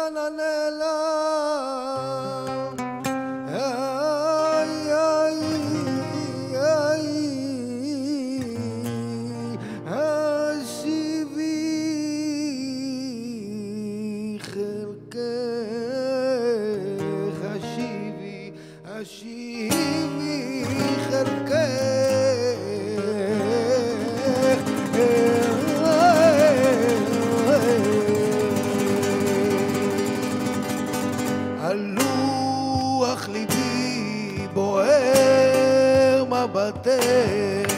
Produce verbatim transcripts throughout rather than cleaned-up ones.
לאן נעלם? איי איי איי השיבי חלקך, השיבי השיבי חלקך. הלוח ליבי בוער מבטך.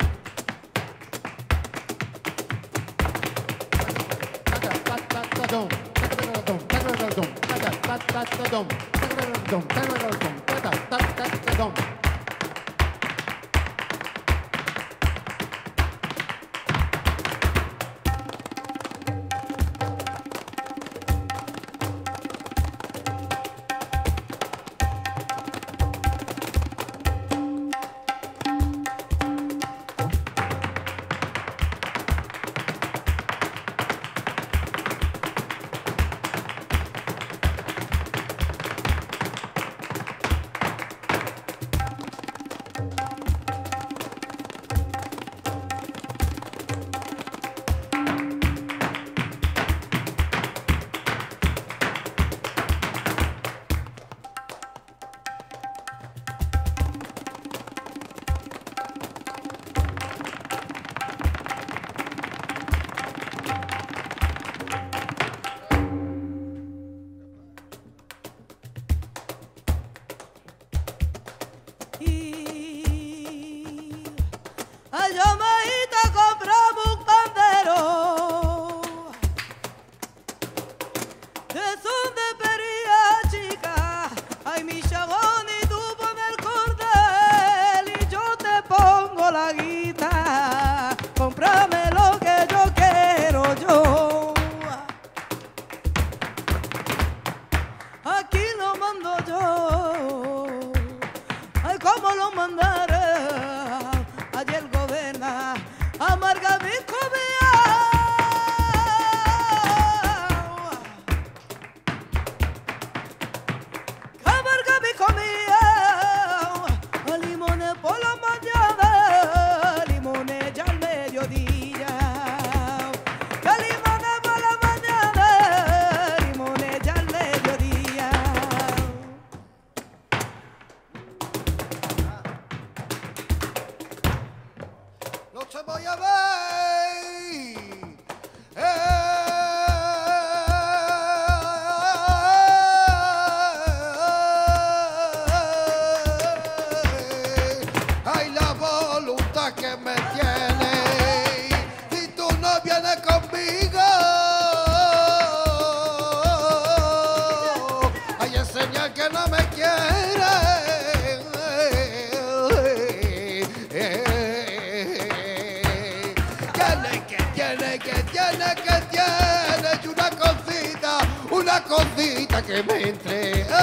Cosita que me entre,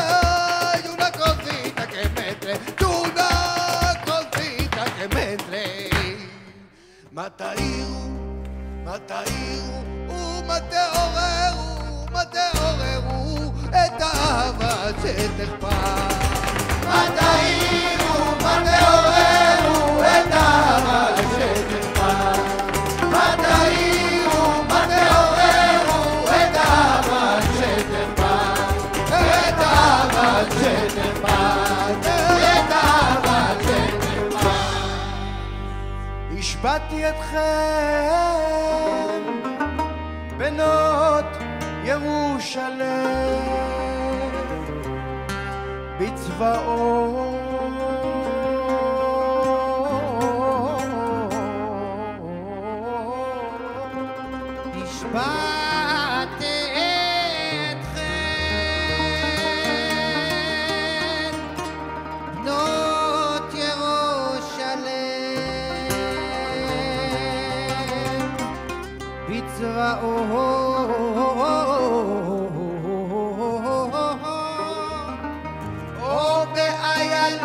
ay, una cosita que me entre, una cosita que me entre. Mataiu, mataiu, ומתעוררו, מתעוררו, את האהבה שתכפה. מתעירו, מתעוררו, את האהבה שתכפה. מתעירו, מתעוררו, את האהבה שתכפה. את האהבה שתכפה, את האהבה שתכפה. השבעתי אתכם בנות ירושלם בצבאות השבעתי אתכם בנות ירושלם בצבאות או באייל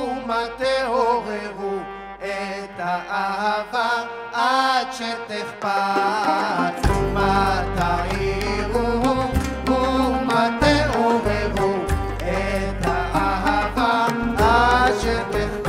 ומה תעוררו את האהבה עד שתחפץ, מה תעירו ומה תעוררו את האהבה עד שתחפץ,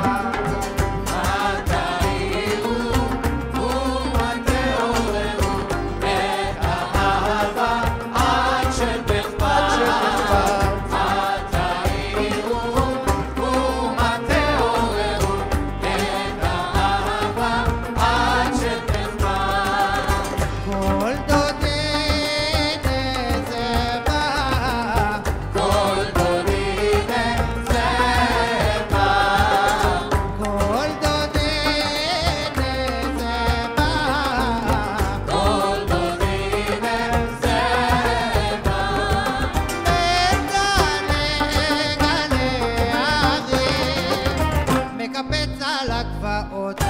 מה תעירו ומה תעוררו את האהבה עד שתחפץ, מה תעירו ומה תעוררו את האהבה עד שתחפץ. כל דודי זה בא, כל דודי זה בא, כל דודי זה בא, כל דודי זה בא, מגלה גלה הרים, מקפץ על הגבעות.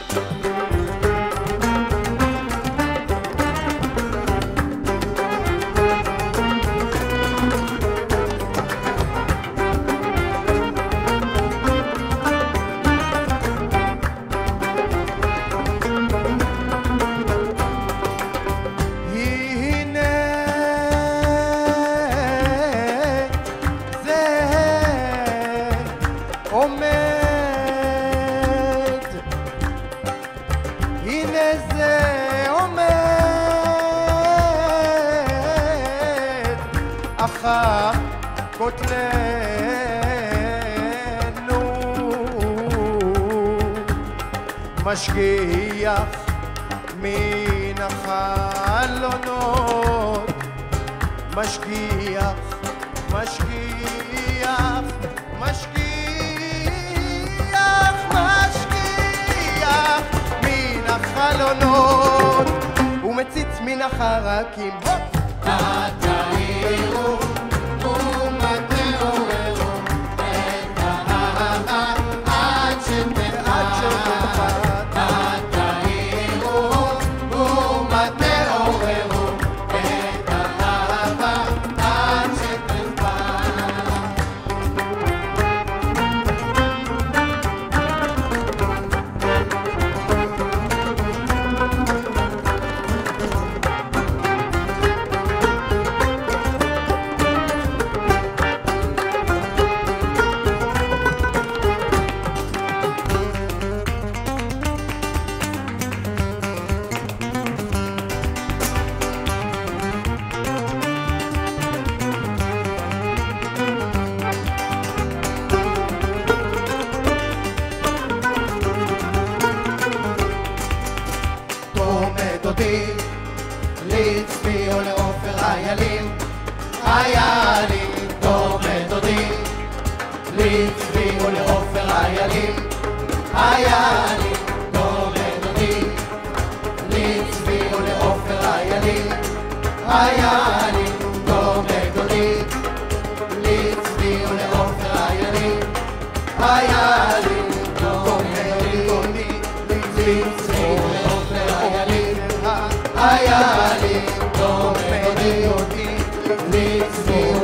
הנה זה עומד, הנה זה עומד אחר כותלנו, משגיח מן החלונות, משגיח, משגיח, משגיח, משגיח מן החלונות ומציץ מן החרקים. מה תעירו ומה תעוררו את האהבה עד שתחפץ, מה תעירו ומה תעוררו את האהבה עד שתחפץ. דודי לצבי ולעופר איילים, איילים, דומה דודי לצבי ולעופר איילים, איילים, דומה דודי לצבי ולעופר איילים, איילים, דומה דודי לצבי ולעופר איילים, איילים, דומה דודי לצבי ולעופר איילים, איילים, דומה דודי לצבי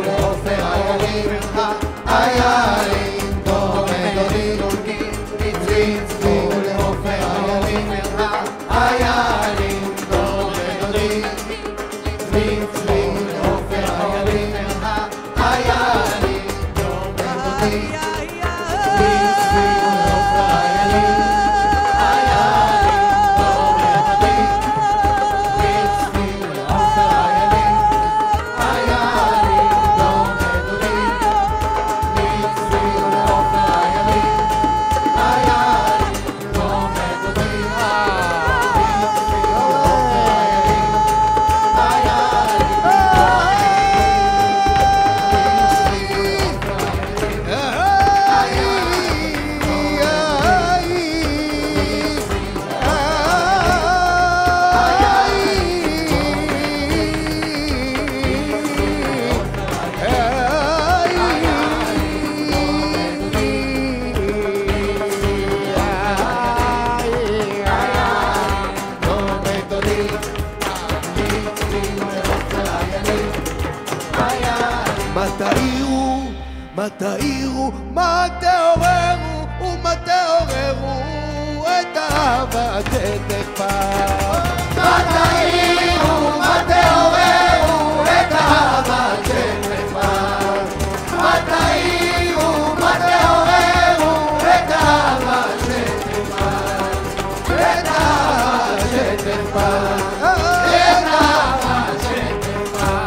מה תאירו, מה תעוררו ומה תעוררו את האהבה שתכפה. מה תאירו, מה תעוררו את האהבה שתכפה. מה תאירו, מה תעוררו את האהבה שתכפה. את האהבה שתכפה. את האהבה שתכפה.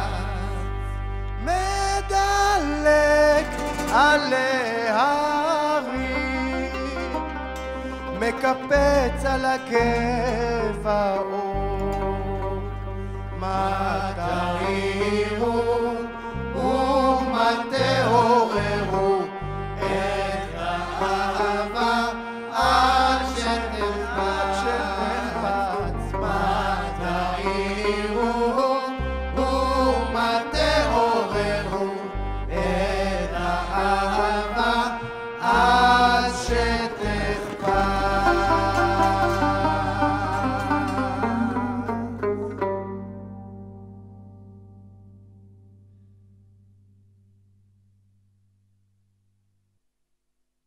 מדלג עלי ההרים, מקפץ על הגבעות. מה תאירו